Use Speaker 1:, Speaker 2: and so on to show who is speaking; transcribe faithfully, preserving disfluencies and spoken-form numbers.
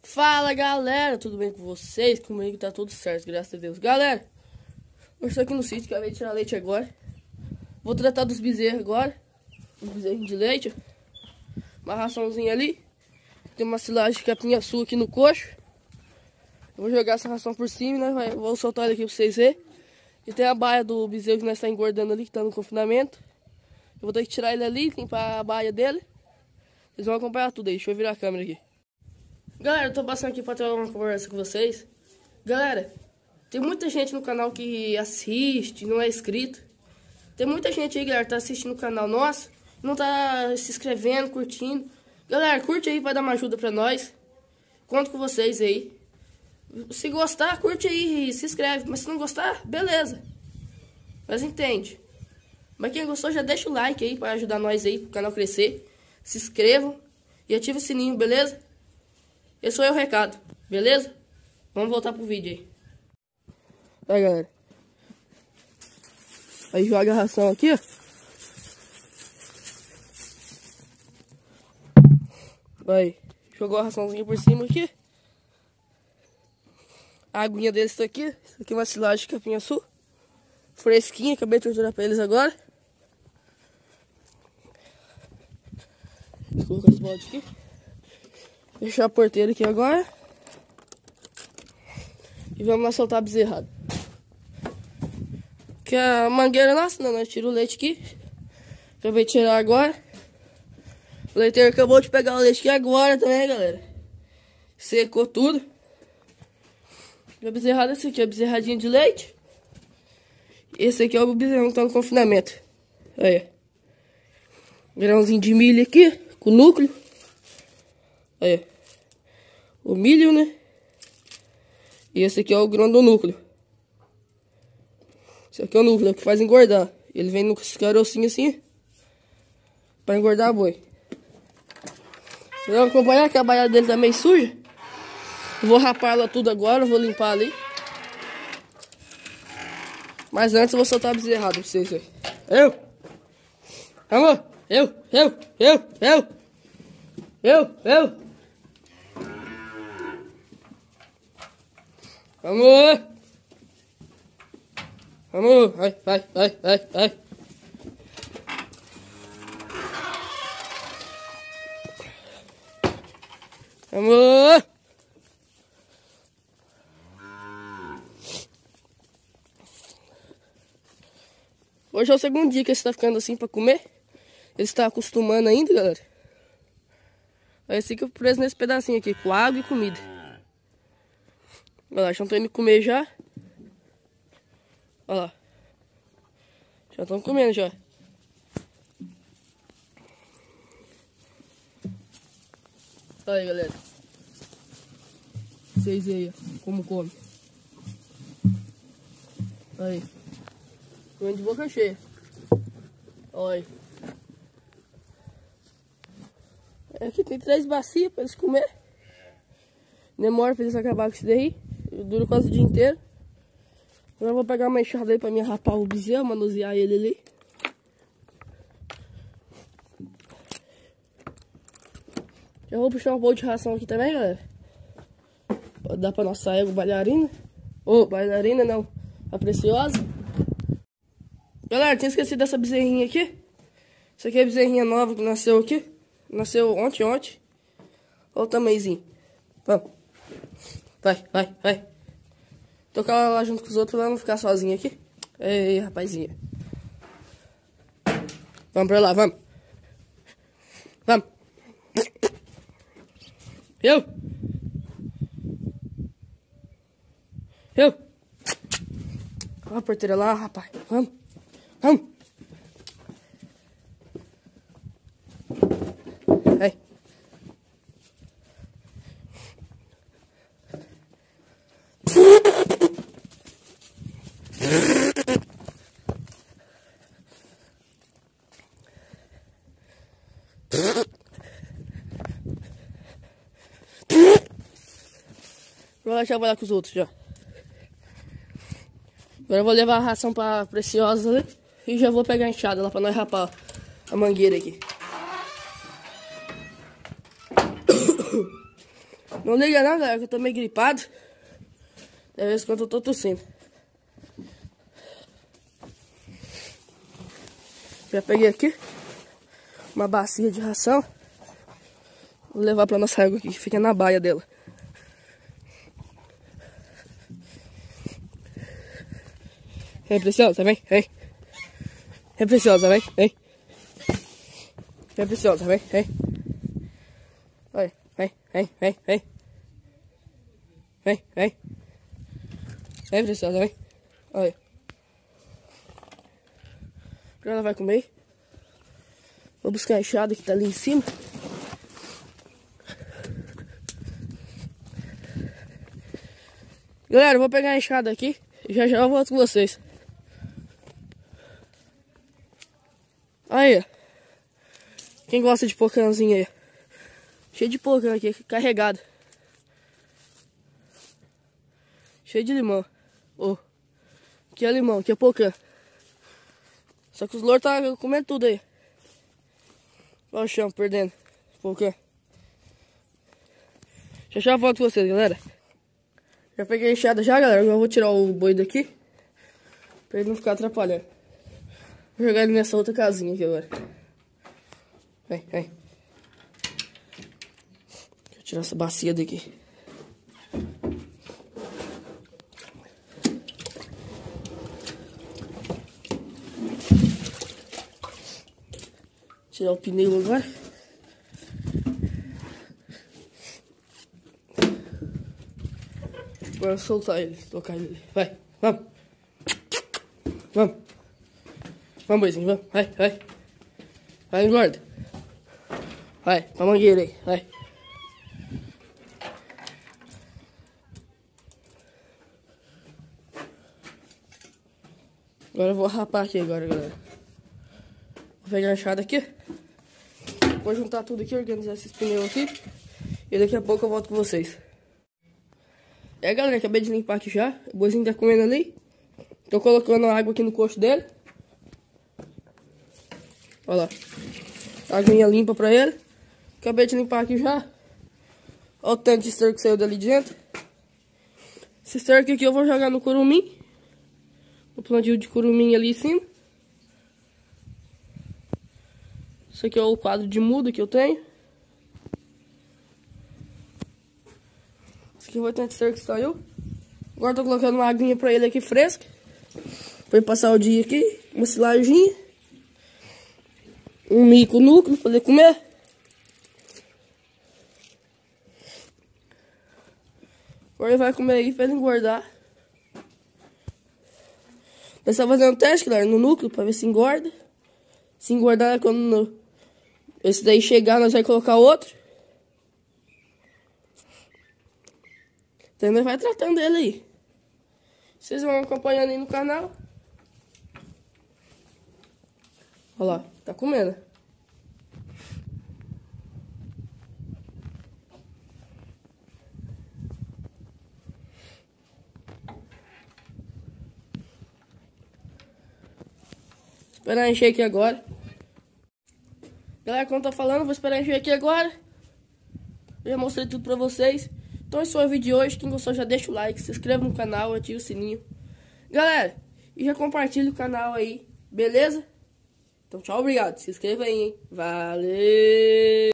Speaker 1: Fala galera, tudo bem com vocês? Comigo tá tudo certo, graças a Deus. Galera, eu estou aqui no sítio, acabei de tirar leite agora. Vou tratar dos bezerros agora. Os bezerros de leite. Uma raçãozinha ali. Tem uma silagem de capinha-sul aqui no coxo. Eu vou jogar essa ração por cima, né? Vai, vou soltar ele aqui pra vocês verem. E tem a baia do bezerro que nós está engordando ali, que tá no confinamento. Eu vou ter que tirar ele ali, limpar a baia dele. Vocês vão acompanhar tudo aí, deixa eu virar a câmera aqui. Galera, eu tô passando aqui pra ter uma conversa com vocês. Galera, tem muita gente no canal que assiste, não é inscrito. Tem muita gente aí, galera, que tá assistindo o canal nosso, não tá se inscrevendo, curtindo. Galera, curte aí pra dar uma ajuda pra nós. Conto com vocês aí. Se gostar, curte aí e se inscreve. Mas se não gostar, beleza. Mas entende. Mas quem gostou, já deixa o like aí pra ajudar nós aí, pro canal crescer. Se inscrevam e ative o sininho, beleza? Esse foi o recado, beleza? Vamos voltar pro vídeo aí. Aí, galera. Aí joga a ração aqui, ó. Aí, jogou a raçãozinha por cima aqui. A aguinha desse aqui. Isso aqui é uma silagem de capinha-sul. Fresquinha, acabei de torturar pra eles agora. Vou colocar os baldes aqui. Fechar a porteira aqui agora. E vamos lá soltar a bezerrada. Que a mangueira nossa, não, nós tiramos o leite aqui. Acabei de tirar agora. O leiteiro acabou de pegar o leite aqui agora também, galera. Secou tudo. E a bezerrada é essa aqui, a bezerradinha de leite. Esse aqui é o bezerrão que tá no confinamento. Aí. Grãozinho de milho aqui, com núcleo. Aí. O milho, né? E esse aqui é o grão do núcleo. Esse aqui é o núcleo, que faz engordar. Ele vem no carocinho assim, pra engordar a boi. Vocês vão acompanhar que a baia dele tá meio suja. Eu vou rapar ela tudo agora, vou limpar ali. Mas antes eu vou soltar a bezerrada pra vocês aí. Eu! Amor! Eu! Eu! Eu! Eu! Eu! Eu! Amor! Amor! Vai, vai, vai, vai, vai! Amor! Hoje é o segundo dia que ele está ficando assim pra comer. Ele está acostumando ainda, galera. Aí fica preso nesse pedacinho aqui, com água e comida. Olha lá, já estão indo comer já. Olha lá. Já estão comendo já. Olha aí, galera. Vocês aí, ó, como come. Aí. Comendo de boca cheia. Olha aí. Aqui tem três bacias para eles comer. Demora para eles acabar com isso daí. Dura quase o dia inteiro. Agora eu vou pegar uma enxada aí para me rapar o bezerro, manusear ele ali. Já vou puxar um pouco de ração aqui também, galera. Pode dar para nossa égua bailarina. Ô, oh, bailarina não, a preciosa. Galera, tinha esquecido dessa bezerrinha aqui. Essa aqui é a bezerrinha nova que nasceu aqui. Nasceu ontem, ontem. Olha o tamanhozinho. Vamos. Vai, vai, vai. Tocar ela lá junto com os outros pra ela não ficar sozinha aqui. Ei, rapazinha. Vamos pra lá, vamos. Vamos. Eu. Eu. Olha a porteira lá, rapaz. Vamos. Vamos. Aí. Vou já vai lá com os outros já. Agora eu vou levar a ração pra Preciosa ali. E já vou pegar a enxada lá pra nós rapar a mangueira aqui. Não liga não, galera, que eu tô meio gripado. Da vez quando eu tô tossindo. Já peguei aqui uma bacia de ração. Vou levar pra nossa água aqui, que fica na baia dela. Vem, preciosa, vem, vem. Vem, preciosa, vem, vem. Vem, preciosa, vem, vem. Olha, vem, vem, vem, vem. Vem, vem. Vem, preciosa, vem. Olha. Ela vai comer. Vou buscar a enxada que tá ali em cima. Galera, eu vou pegar a enxada aqui e já já eu volto com vocês. Aí, ó. Quem gosta de pocãozinho aí? Cheio de pocã aqui, carregado. Cheio de limão. Oh. Aqui é limão, aqui é pocã. Só que os louros tá comendo tudo aí. Olha o chão, perdendo. Pocã. Já já eu volto com vocês, galera. Já peguei a enxada já, galera. Agora eu vou tirar o boi daqui pra ele não ficar atrapalhando. Vou jogar ele nessa outra casinha aqui agora. Vem, vem. Deixa eu tirar essa bacia daqui. Tirar o pneu agora. Agora soltar ele, tocar ele. Vai, vamos. Vamos. Vamos, boizinho, vamos. Vai, vai. Vai, engorda. Vai, pra mangueira aí, vai. Agora eu vou rapar aqui agora, galera. Vou pegar a enxada aqui. Vou juntar tudo aqui, organizar esses pneus aqui. E daqui a pouco eu volto com vocês. É, galera, acabei de limpar aqui já. O boizinho tá comendo ali. Tô colocando água aqui no coxo dele. Olha lá. Aguinha limpa pra ele. Acabei de limpar aqui já. Olha o tanto de esterco que saiu dali dentro. Esse esterco aqui eu vou jogar no curumim. No plantio de curumim ali em cima. Isso aqui é o quadro de muda que eu tenho. Esse aqui foi o tanto de esterco que saiu. Agora tô colocando uma aguinha pra ele aqui fresca. Pra ele passar o dia aqui. Uma silaginha. Um mico núcleo pra ele comer. Agora ele vai comer aí pra ele engordar. Eu estava fazendo um teste, galera, no núcleo pra ver se engorda. Se engordar, quando esse daí chegar, nós vamos colocar outro. Então nós vai tratando ele aí. Vocês vão acompanhando aí no canal. Olha lá, tá comendo. Esperar encher aqui agora. Galera, como eu tô falando, vou esperar encher aqui agora. Eu já mostrei tudo pra vocês. Então esse foi o vídeo de hoje. Quem gostou já deixa o like, se inscreva no canal, ative o sininho. Galera, e já compartilha o canal aí, beleza? Então tchau, obrigado. Se inscreva aí, hein? Valeu!